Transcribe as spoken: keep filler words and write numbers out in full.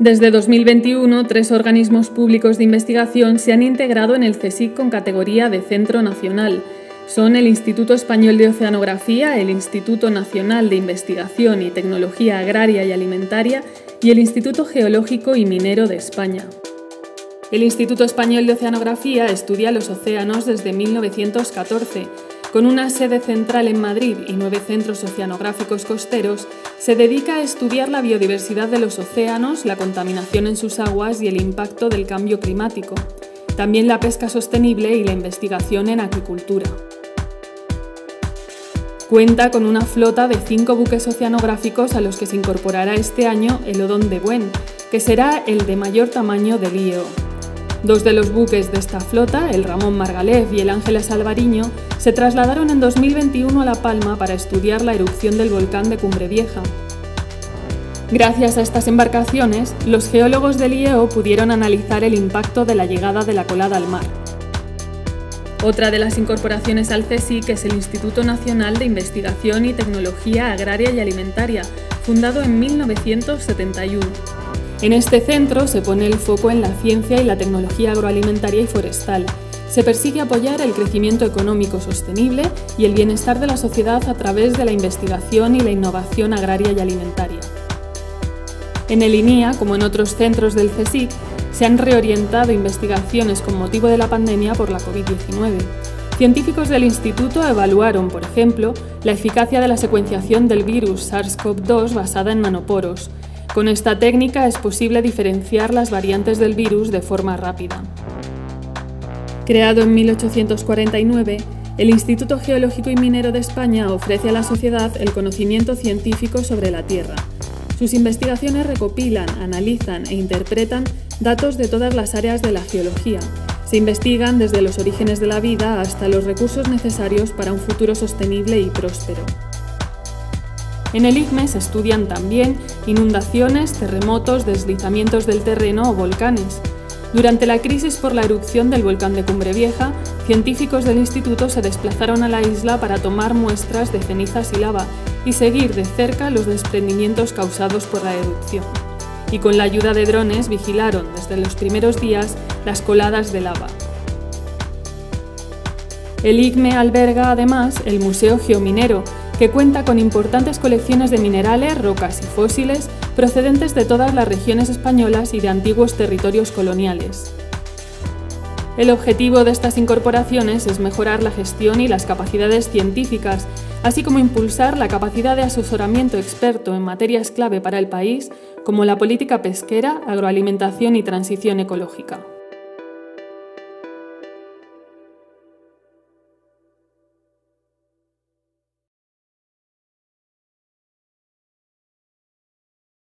Desde dos mil veintiuno, tres organismos públicos de investigación se han integrado en el CSIC con categoría de Centro Nacional. Son el Instituto Español de Oceanografía, el Instituto Nacional de Investigación y Tecnología Agraria y Alimentaria y el Instituto Geológico y Minero de España. El Instituto Español de Oceanografía estudia los océanos desde mil novecientos catorce. Con una sede central en Madrid y nueve centros oceanográficos costeros, se dedica a estudiar la biodiversidad de los océanos, la contaminación en sus aguas y el impacto del cambio climático. También la pesca sostenible y la investigación en acuicultura. Cuenta con una flota de cinco buques oceanográficos a los que se incorporará este año el Odón de Buen, que será el de mayor tamaño del I E O. Dos de los buques de esta flota, el Ramón Margalef y el Ángeles Alvariño, se trasladaron en dos mil veintiuno a La Palma para estudiar la erupción del volcán de Cumbre Vieja. Gracias a estas embarcaciones, los geólogos del I E O pudieron analizar el impacto de la llegada de la colada al mar. Otra de las incorporaciones al CSIC es el Instituto Nacional de Investigación y Tecnología Agraria y Alimentaria, fundado en mil novecientos setenta y uno. En este centro se pone el foco en la ciencia y la tecnología agroalimentaria y forestal. Se persigue apoyar el crecimiento económico sostenible y el bienestar de la sociedad a través de la investigación y la innovación agraria y alimentaria. En el I N I A, como en otros centros del CSIC, se han reorientado investigaciones con motivo de la pandemia por la COVID diecinueve. Científicos del instituto evaluaron, por ejemplo, la eficacia de la secuenciación del virus SARS CoV dos basada en nanoporos. Con esta técnica es posible diferenciar las variantes del virus de forma rápida. Creado en mil ochocientos cuarenta y nueve, el Instituto Geológico y Minero de España ofrece a la sociedad el conocimiento científico sobre la Tierra. Sus investigaciones recopilan, analizan e interpretan datos de todas las áreas de la geología. Se investigan desde los orígenes de la vida hasta los recursos necesarios para un futuro sostenible y próspero. En el I C M E se estudian también inundaciones, terremotos, deslizamientos del terreno o volcanes. Durante la crisis por la erupción del volcán de Cumbre Vieja, científicos del instituto se desplazaron a la isla para tomar muestras de cenizas y lava y seguir de cerca los desprendimientos causados por la erupción. Y con la ayuda de drones vigilaron desde los primeros días las coladas de lava. El I C M E alberga además el Museo Geominero, que cuenta con importantes colecciones de minerales, rocas y fósiles procedentes de todas las regiones españolas y de antiguos territorios coloniales. El objetivo de estas incorporaciones es mejorar la gestión y las capacidades científicas, así como impulsar la capacidad de asesoramiento experto en materias clave para el país, como la política pesquera, agroalimentación y transición ecológica.